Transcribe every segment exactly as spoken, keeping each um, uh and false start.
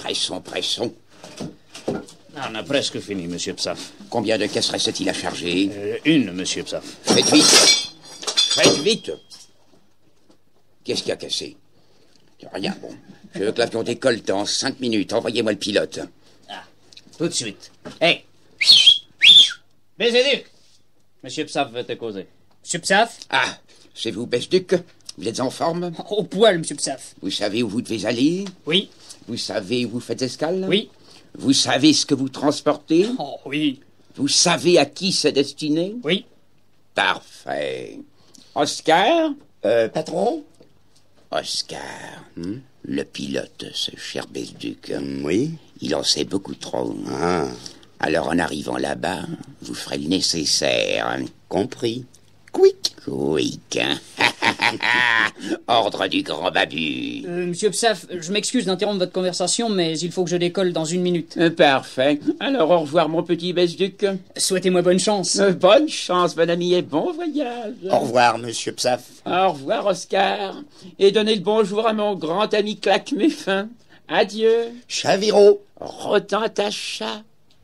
Pressons, pressons. On a presque fini, monsieur Psaff. Combien de caisses restent-il à charger? euh, Une, monsieur Psaff. Faites vite. Faites vite. Qu'est-ce qui a cassé? Rien, bon. Je veux que l'avion décolle dans cinq minutes. Envoyez-moi le pilote. Ah, tout de suite. Hé! Bézéduc! Monsieur Psaff veut te causer. Monsieur Psaff? Ah, c'est vous, Besduc? Vous êtes en forme? Au poil, monsieur Psaff. Vous savez où vous devez aller? Oui. Vous savez où vous faites escale? Oui. Vous savez ce que vous transportez? Oh, oui. Vous savez à qui c'est destiné? Oui. Parfait. Oscar? Euh, patron? Oscar, hmm? Le pilote, ce cher Besduc. Oui. Il en sait beaucoup trop. Ah. Alors, en arrivant là-bas, vous ferez le nécessaire. Compris. Quick. Quick. Ordre du grand babu. Euh, monsieur Psaff, je m'excuse d'interrompre votre conversation, mais il faut que je décolle dans une minute. Euh, Parfait. Alors, au revoir, mon petit Besduc. Souhaitez-moi bonne chance. Euh, bonne chance, mon ami, et bon voyage. Au revoir, monsieur Psaff. Au revoir, Oscar. Et donnez le bonjour à mon grand ami Claque-Muffin. Adieu. Chaviro. Retends ta chat.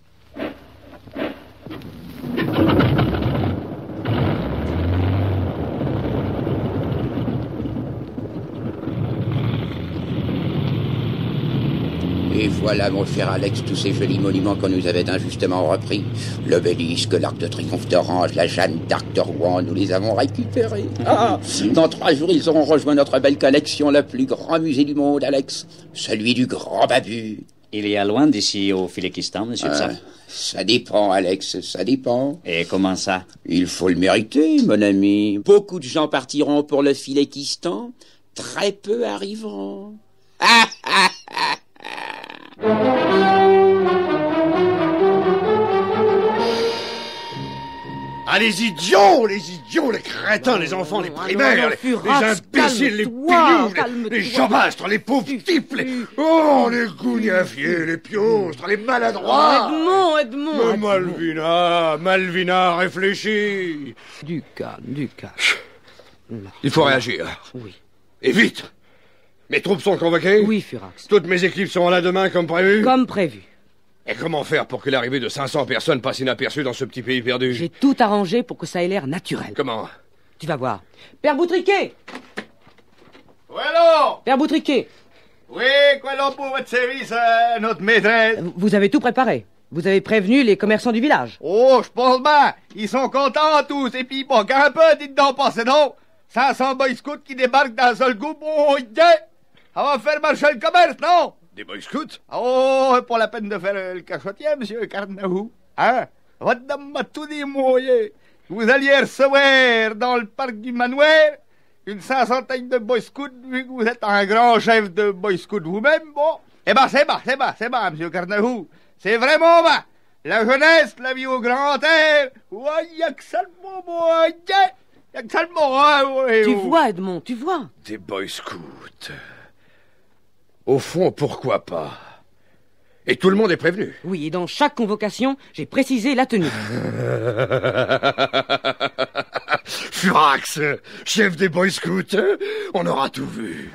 Et voilà, mon cher Alex, tous ces jolis monuments qu'on nous avait injustement repris. L'obélisque, l'arc de triomphe d'Orange, la Jeanne d'Arc de Rouen, nous les avons récupérés. Ah, dans trois jours, ils auront rejoint notre belle collection, le plus grand musée du monde, Alex. Celui du grand babu. Il y a loin d'ici au Philékistan, monsieur Euh, Psaff. ça dépend, Alex, ça dépend. Et comment ça? Il faut le mériter, mon ami. Beaucoup de gens partiront pour le Philékistan, très peu arriveront. Ah, ah, ah. Ah, les idiots, les idiots, les crétins, les enfants, les primaires, les, les imbéciles, les pignoufs, les, les jambastres, les pauvres types, les... Oh, les gougnafiers, les piostres, les maladroits. Edmond, Edmond. Mais Malvina, Malvina, réfléchis. Du calme, du calme. Il faut réagir. Oui. Et vite. Mes troupes sont convoquées? Oui, Furax. Toutes mes équipes seront là demain comme prévu? Comme prévu. Et comment faire pour que l'arrivée de cinq cents personnes passe inaperçue dans ce petit pays perdu? J'ai tout arrangé pour que ça ait l'air naturel. Comment? Tu vas voir. Père Boutriquet! Oui, alors? Père Boutriquet! Oui, quoi alors pour votre service, euh, notre maîtresse? Vous avez tout préparé. Vous avez prévenu les commerçants du village. Oh, je pense bien. Ils sont contents tous. Et puis, bon, qu'un peu, dites donc, passez donc. cinq cents boy scouts qui débarquent d'un seul coup. Bon, yeah. Ça va faire marcher le commerce, non? Des boy scouts? Oh, pas la peine de faire euh, le cachotier, monsieur Carnahou. Hein? Votre dame m'a tout dit, moi. Vous alliez recevoir dans le parc du manoir une cinquantaine de boy scouts, vu que vous êtes un grand chef de boy scouts vous-même, bon. Eh ben, c'est bas, c'est bas, c'est bas, monsieur Carnahou. C'est vraiment bas. La jeunesse, la vie au grand air. Ouais, y'a que ça le mot, moi. Y'a que ça le mot, hein, ouais, Tu oh. vois, Edmond, tu vois. Des boy scouts. Au fond, pourquoi pas? Et tout le monde est prévenu. Oui, et dans chaque convocation, j'ai précisé la tenue. Furax, chef des boy scouts, on aura tout vu.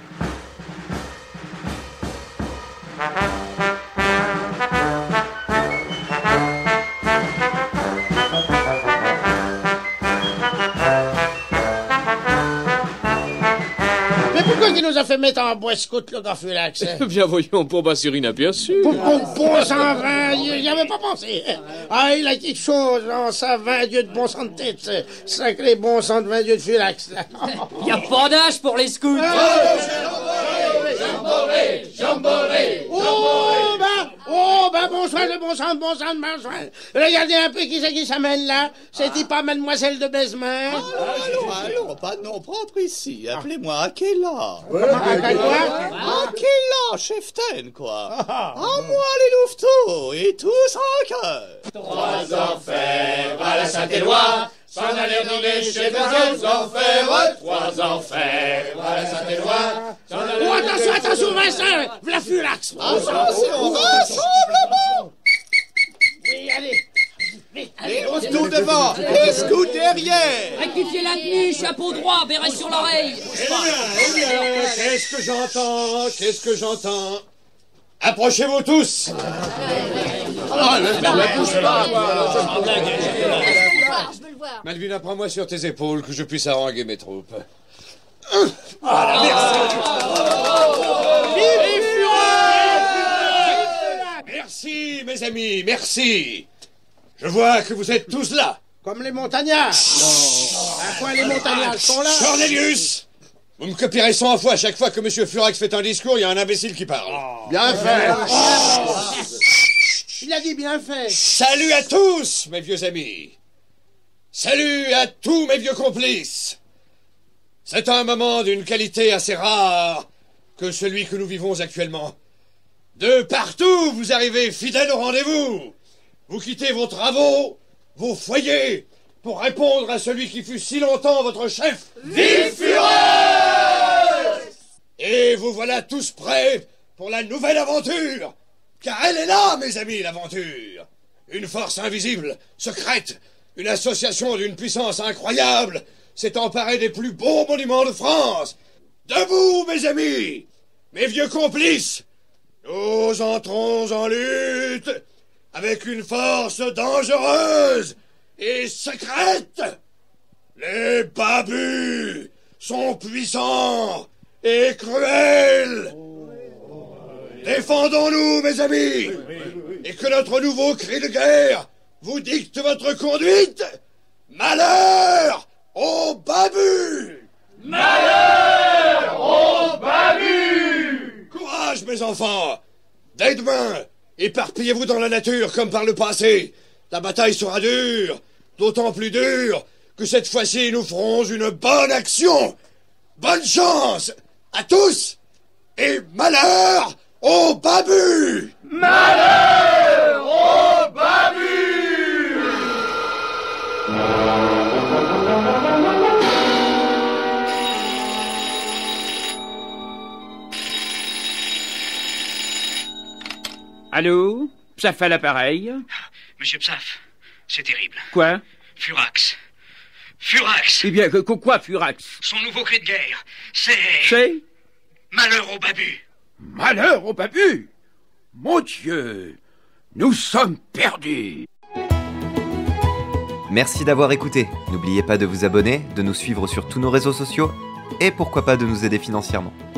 Pourquoi il nous a fait mettre en bois scout, le gars Furax? Bien voyons, pour passer inaperçu. Pour qu'on pense en vain, il n'y avait pas pensé. Ah, il a quelque chose, non, ça, vingt dieux de bon sang de tête. Sacré bon sang de vingt dieux de Furax. Il n'y a pas d'âge pour les scouts. Jamboree, jamboree, oh, ben, oh, ben, bonsoir, le bon sang, bon sang, bonsoir. Regardez un peu qui c'est qui s'amène là. C'est-il pas mademoiselle de Besmin? Allons, allons, pas de nom propre ici. Appelez-moi Akela. Akela, cheftaine, quoi. À moi les louveteaux, et tous en cœur. Trois enfers à la Saint-Éloi, s'en aller dîner chez deux enfers. Trois enfers à la Saint-Éloi, s'en aller... Oh, attention, attention, Vincent, v'là Furax. Attention, rassemblement. Oui, allez. Les louveteaux devant, les scouts derrière. Rectifiez la tenue, chapeau droit, béret sur l'oreille. Qu'est-ce que j'entends? Qu'est-ce que j'entends? Approchez-vous tous. Malvina, prends-moi sur tes épaules que je puisse haranguer mes troupes. Voilà, merci. Merci, mes amis, merci. Je vois que vous êtes tous là. Comme les montagnards. Non. À quoi les montagnards sont là? Cornelius, vous me copierez cent fois. Chaque fois que Monsieur Furax fait un discours, il y a un imbécile qui parle. Oh. Bien fait. Oh. Il a dit bien fait. Salut à tous, mes vieux amis. Salut à tous mes vieux complices. C'est un moment d'une qualité assez rare que celui que nous vivons actuellement. De partout, vous arrivez fidèles au rendez-vous. Vous quittez vos travaux, vos foyers, pour répondre à celui qui fut si longtemps votre chef. Vive Furax! Et vous voilà tous prêts pour la nouvelle aventure. Car elle est là, mes amis, l'aventure. Une force invisible, secrète, une association d'une puissance incroyable s'est emparée des plus beaux monuments de France. Debout, mes amis, mes vieux complices. Nous entrons en lutte avec une force dangereuse et secrète. Les babus sont puissants et cruels. Défendons-nous, mes amis, et que notre nouveau cri de guerre vous dicte votre conduite. Malheur aux babus! Malheur aux babus! Courage, mes enfants! Dès demain, éparpillez-vous dans la nature comme par le passé. La bataille sera dure, d'autant plus dure que cette fois-ci nous ferons une bonne action. Bonne chance à tous et malheur aux babus! Malheur aux babus! Allô? Psaf à l'appareil? Monsieur Psaf, c'est terrible. Quoi? Furax. Furax! Eh bien, que, quoi, Furax? Son nouveau cri de guerre, c'est... C'est? Malheur aux babus! Malheur aux babus! Mon Dieu! Nous sommes perdus! Merci d'avoir écouté. N'oubliez pas de vous abonner, de nous suivre sur tous nos réseaux sociaux et pourquoi pas de nous aider financièrement.